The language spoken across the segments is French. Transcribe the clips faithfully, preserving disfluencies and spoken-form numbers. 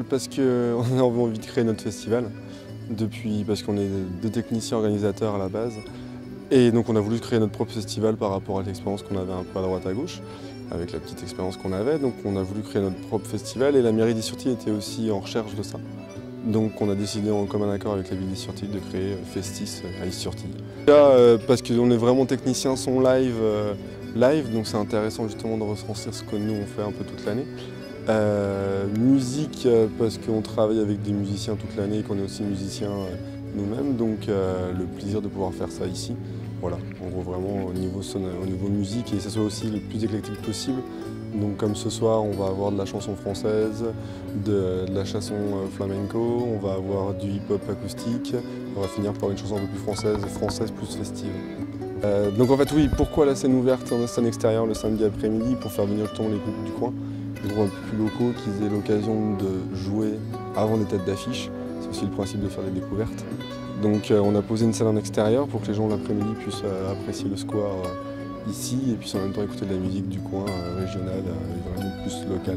parce qu'on a envie de créer notre festival, depuis, parce qu'on est deux techniciens organisateurs à la base. Et donc on a voulu créer notre propre festival par rapport à l'expérience qu'on avait un peu à droite à gauche, avec la petite expérience qu'on avait. Donc on a voulu créer notre propre festival et la mairie d'Is-sur-Tille était aussi en recherche de ça. Donc on a décidé en commun accord avec la ville d'Is-sur-Tille de créer Festis à Is-sur-Tille. Euh, parce qu'on est vraiment technicien son live, euh, live, donc c'est intéressant justement de retranscrire ce que nous on fait un peu toute l'année. Euh, musique, parce qu'on travaille avec des musiciens toute l'année et qu'on est aussi musiciens euh, nous-mêmes, donc euh, le plaisir de pouvoir faire ça ici. Voilà, en gros vraiment au niveau, son, au niveau musique et que ce soit aussi le plus éclectique possible. Donc comme ce soir, on va avoir de la chanson française, de, de la chanson flamenco, on va avoir du hip-hop acoustique, on va finir par une chanson un peu plus française, française plus festive. Euh, donc en fait oui, pourquoi la scène ouverte en scène extérieure le samedi après-midi? Pour faire venir justement les groupes du coin, des groupes un peu plus locaux, qu'ils aient l'occasion de jouer avant des têtes d'affiche. C'est aussi le principe de faire des découvertes. Donc euh, on a posé une scène en extérieur pour que les gens l'après-midi puissent euh, apprécier le square euh, ici et puis en même temps écouter de la musique du coin euh, régionale euh, et vraiment plus locale.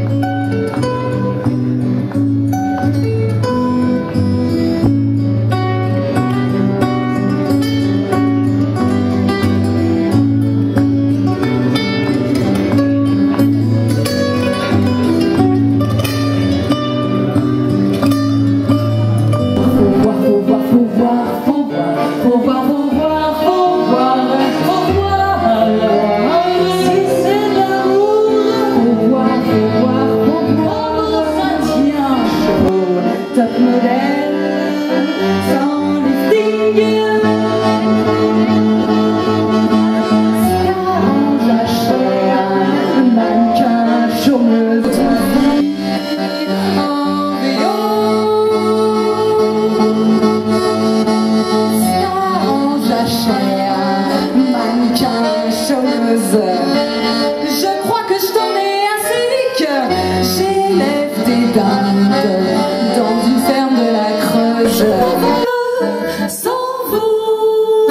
Je crois que je t'en ai assez que j'élève des dindes dans une ferme de la Creuse. Sans vous,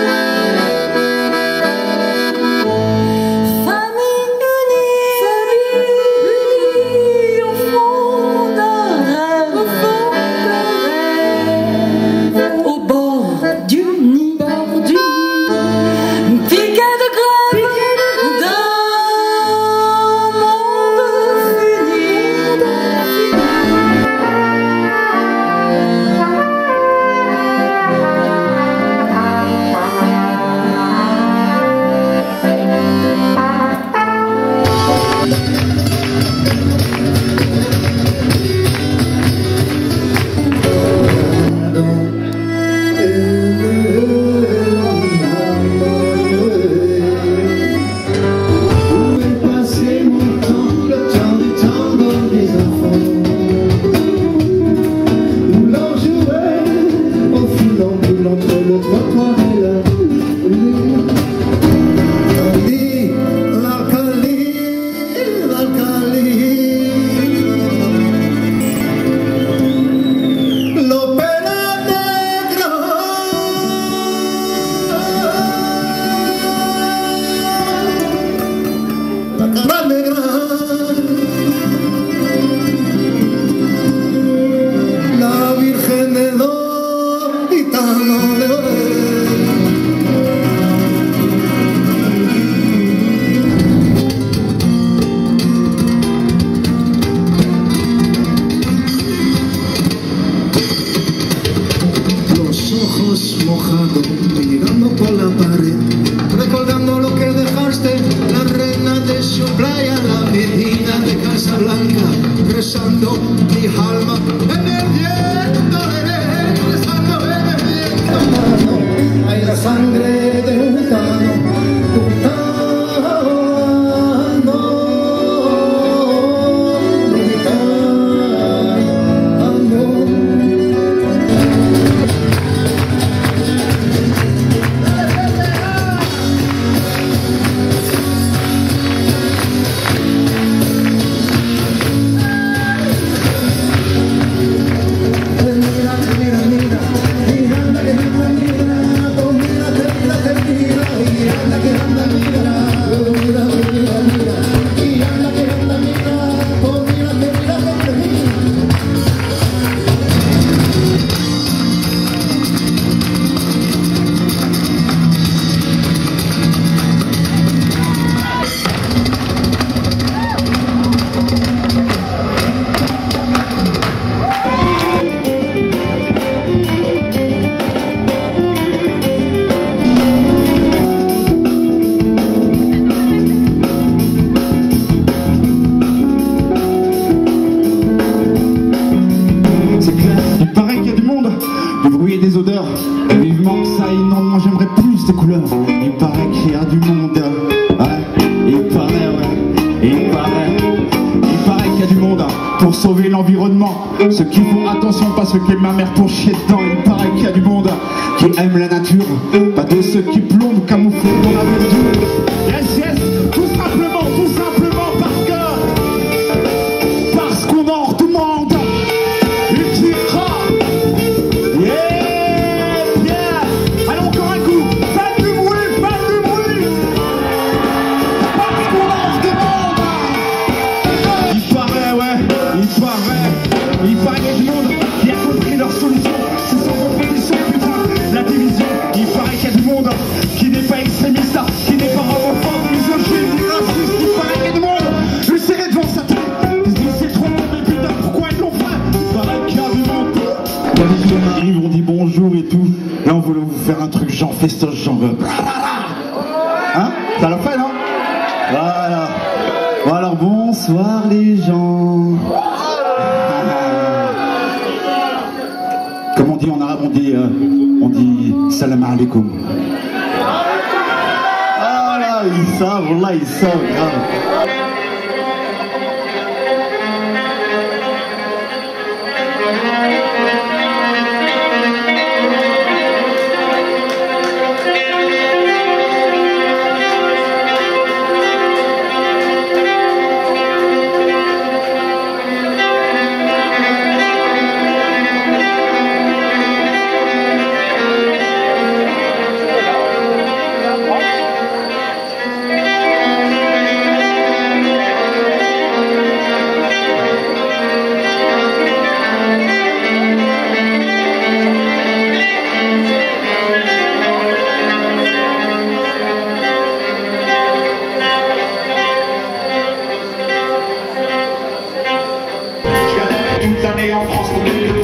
famille unie, famille au fond d'un rêve, au bord du nid, bord du nid, piquet de grève. Mojado, mirando por la pared, recordando lo que dejaste, la reina de su playa, la medina de Casablanca, rezando mi alma en el viento, rezando en el viento. Hay la sangre de un gitano, un gitano, un gitano. Mira, mira, mira, mira, mira, mira, mira, mira, des odeurs. Et vivement que ça inonde, j'aimerais plus de couleurs. Il paraît qu'il y a du monde. Ouais, il paraît, ouais, il paraît. Il paraît qu'il y a du monde pour sauver l'environnement. Ceux qui font attention, pas ceux qui aiment ma mère pour chier dedans. Il paraît qu'il y a du monde qui aime la nature, pas de ceux qui plombent camouflés dans la verdure. Yes, yes, tout simplement, tout simplement parce que parce qu'on en demande une petite rame. Yeah, yeah. Allez, encore un coup. Faites du bruit, faites du bruit. Parce qu'on en demande. Il paraît, ouais, il paraît, il paraît qu'il y a du monde qui a compris leur solution. C'est sans opposition, putain, la division. Il paraît qu'il y a du monde qui n'est pas extrémiste, qui n'est pas homophobe, misogyne, ni raciste. Il paraît qu'il y a du monde lui serré devant sa tête. Ils se disent c'est trop bon, mais putain, pourquoi ils l'ont fait? Il paraît qu'il y a du monde. Quand les gens arrivent, on dit bonjour et tout. Là, on voulait vous faire un truc genre festoche, genre. Hein? Ça l'a fait, non? Voilà. Bon, alors bonsoir les gens. Comme on dit en arabe, on dit, euh, on dit salam alaikum. Ah là, ils savent, là, ils savent, grave. En France pour